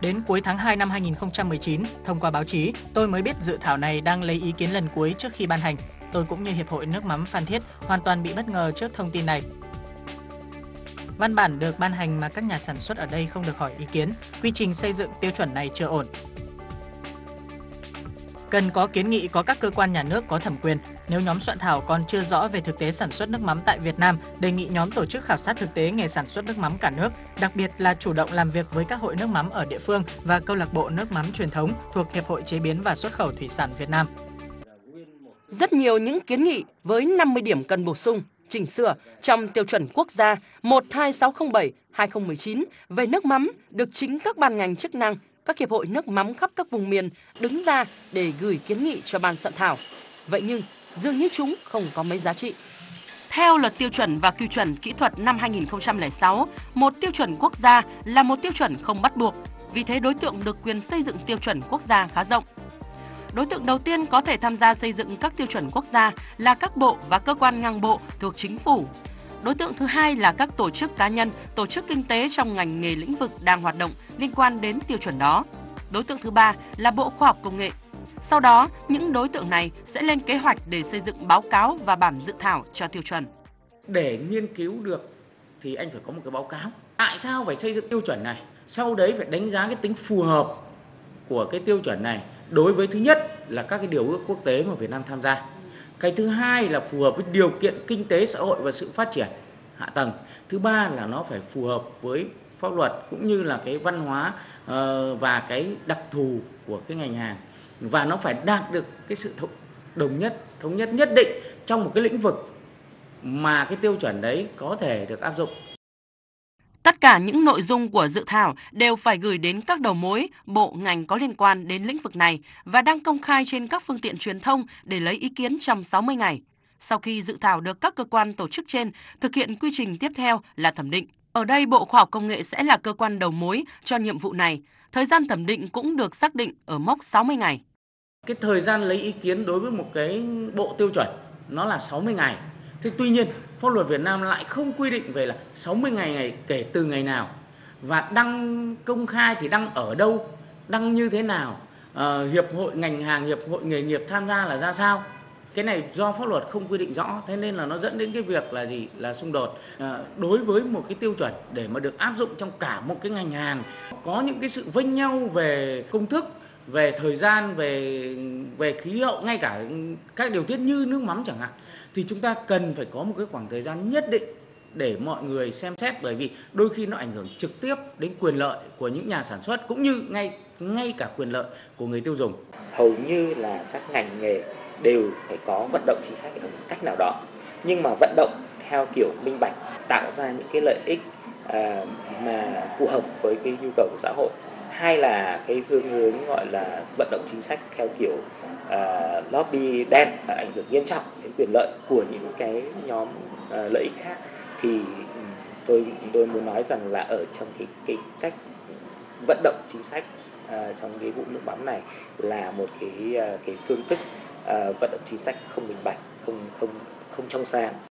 Đến cuối tháng 2 năm 2019, thông qua báo chí, tôi mới biết dự thảo này đang lấy ý kiến lần cuối trước khi ban hành. Tôi cũng như Hiệp hội Nước mắm Phan Thiết hoàn toàn bị bất ngờ trước thông tin này. Văn bản được ban hành mà các nhà sản xuất ở đây không được hỏi ý kiến, quy trình xây dựng tiêu chuẩn này chưa ổn. Cần có kiến nghị có các cơ quan nhà nước có thẩm quyền. Nếu nhóm soạn thảo còn chưa rõ về thực tế sản xuất nước mắm tại Việt Nam, đề nghị nhóm tổ chức khảo sát thực tế nghề sản xuất nước mắm cả nước, đặc biệt là chủ động làm việc với các hội nước mắm ở địa phương và câu lạc bộ nước mắm truyền thống thuộc Hiệp hội Chế biến và Xuất khẩu Thủy sản Việt Nam. Rất nhiều những kiến nghị với 50 điểm cần bổ sung, chỉnh sửa trong tiêu chuẩn quốc gia 12607/2019 về nước mắm được chính các ban ngành chức năng, các hiệp hội nước mắm khắp các vùng miền đứng ra để gửi kiến nghị cho ban soạn thảo. Vậy nhưng dường như chúng không có mấy giá trị. Theo Luật Tiêu chuẩn và Quy chuẩn Kỹ thuật năm 2006, một tiêu chuẩn quốc gia là một tiêu chuẩn không bắt buộc, vì thế đối tượng được quyền xây dựng tiêu chuẩn quốc gia khá rộng. Đối tượng đầu tiên có thể tham gia xây dựng các tiêu chuẩn quốc gia là các bộ và cơ quan ngang bộ thuộc chính phủ. Đối tượng thứ hai là các tổ chức cá nhân, tổ chức kinh tế trong ngành nghề lĩnh vực đang hoạt động liên quan đến tiêu chuẩn đó. Đối tượng thứ ba là Bộ Khoa học Công nghệ. Sau đó, những đối tượng này sẽ lên kế hoạch để xây dựng báo cáo và bản dự thảo cho tiêu chuẩn. Để nghiên cứu được thì anh phải có một cái báo cáo. Tại sao phải xây dựng tiêu chuẩn này? Sau đấy phải đánh giá cái tính phù hợp của cái tiêu chuẩn này đối với thứ nhất là các cái điều ước quốc tế mà Việt Nam tham gia. Cái thứ hai là phù hợp với điều kiện kinh tế xã hội và sự phát triển hạ tầng. Thứ ba là nó phải phù hợp với pháp luật cũng như là cái văn hóa và cái đặc thù của cái ngành hàng, và nó phải đạt được cái sự thống nhất nhất định trong một cái lĩnh vực mà cái tiêu chuẩn đấy có thể được áp dụng. Tất cả những nội dung của dự thảo đều phải gửi đến các đầu mối, bộ, ngành có liên quan đến lĩnh vực này và đăng công khai trên các phương tiện truyền thông để lấy ý kiến trong 60 ngày. Sau khi dự thảo được các cơ quan tổ chức trên thực hiện, quy trình tiếp theo là thẩm định. Ở đây, Bộ Khoa học Công nghệ sẽ là cơ quan đầu mối cho nhiệm vụ này. Thời gian thẩm định cũng được xác định ở mốc 60 ngày. Cái thời gian lấy ý kiến đối với một cái bộ tiêu chuẩn nó là 60 ngày. Thế tuy nhiên, pháp luật Việt Nam lại không quy định về là 60 ngày kể từ ngày nào, và đăng công khai thì đăng ở đâu, đăng như thế nào, hiệp hội ngành hàng, hiệp hội nghề nghiệp tham gia là ra sao. Cái này do pháp luật không quy định rõ, thế nên là nó dẫn đến cái việc là gì? Là xung đột. Đối với một cái tiêu chuẩn để mà được áp dụng trong cả một cái ngành hàng, có những cái sự vênh nhau về công thức, về thời gian, về khí hậu, ngay cả các điều tiết như nước mắm chẳng hạn, thì chúng ta cần phải có một cái khoảng thời gian nhất định để mọi người xem xét, bởi vì đôi khi nó ảnh hưởng trực tiếp đến quyền lợi của những nhà sản xuất cũng như ngay cả quyền lợi của người tiêu dùng. Hầu như là các ngành nghề đều phải có vận động chính sách ở một cách nào đó, nhưng mà vận động theo kiểu minh bạch, tạo ra những cái lợi ích mà phù hợp với cái nhu cầu của xã hội, hay là cái phương hướng gọi là vận động chính sách theo kiểu lobby đen, ảnh hưởng nghiêm trọng đến quyền lợi của những cái nhóm lợi ích khác, thì tôi muốn nói rằng là ở trong cái cách vận động chính sách trong cái vụ nước mắm này là một cái phương thức vận động chính sách không minh bạch, không trong sáng.